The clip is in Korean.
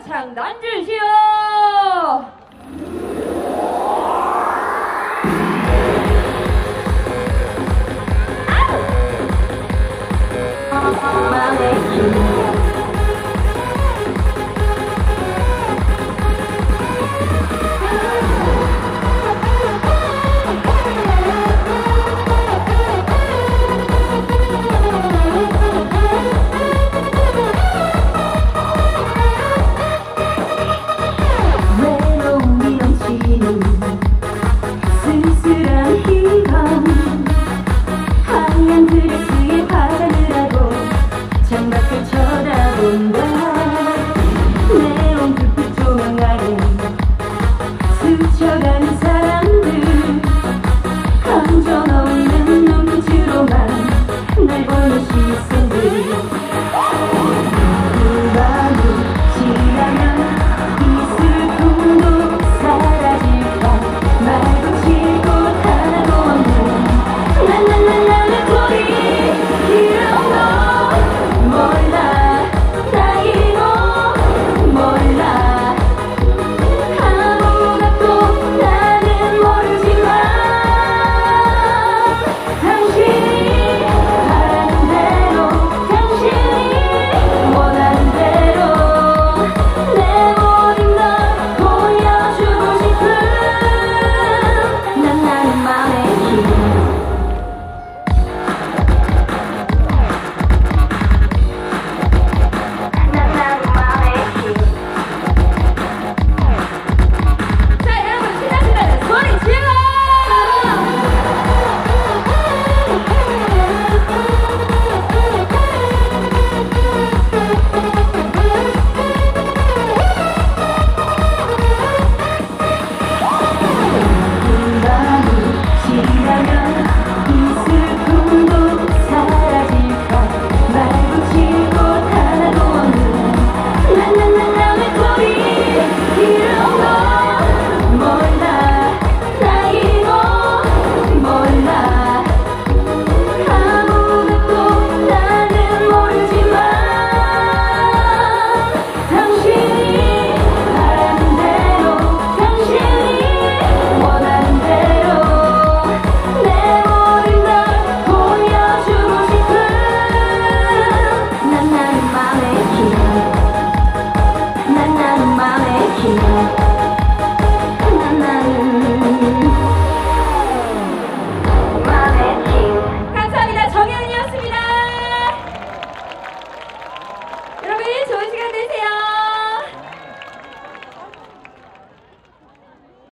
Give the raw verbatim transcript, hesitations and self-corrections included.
창단 주시오. 마음의 힘. 쓸쓸한 희망 하얀 드레스에 바람을 하고 창밖을 쳐다본다. 네온 불빛 조명 아래 스쳐가는 사람들 감정 없는 눈빛으로만 날 보는 시선들. 그 밤이 지나면 이 슬픔도 사라질까. 말도 치고 하나도 없는 나나나나의 소리. 이런 거 몰라. 나이도 몰라. 아무것도 나는 모르지만 당신이 바라는 대로 당신이 원하는 대로 내 모든 걸 보여주고 싶은 난 나는 마음의 힘. 난 나는 마음의 힘. 자 여러분 신나시면 소리 질러. 지나면 이 슬픔도 사라질까. 말도 치고 하나도 없는 나나나나의 소리. 이런 거 몰라. 나이도 몰라. 아무것도 나는 모르지만 당신이 바라는 대로 당신이 원하는 대로 내 모든 걸 보여주고 싶은 난 나는 마음의 힘. 난 나는 마음의 힘.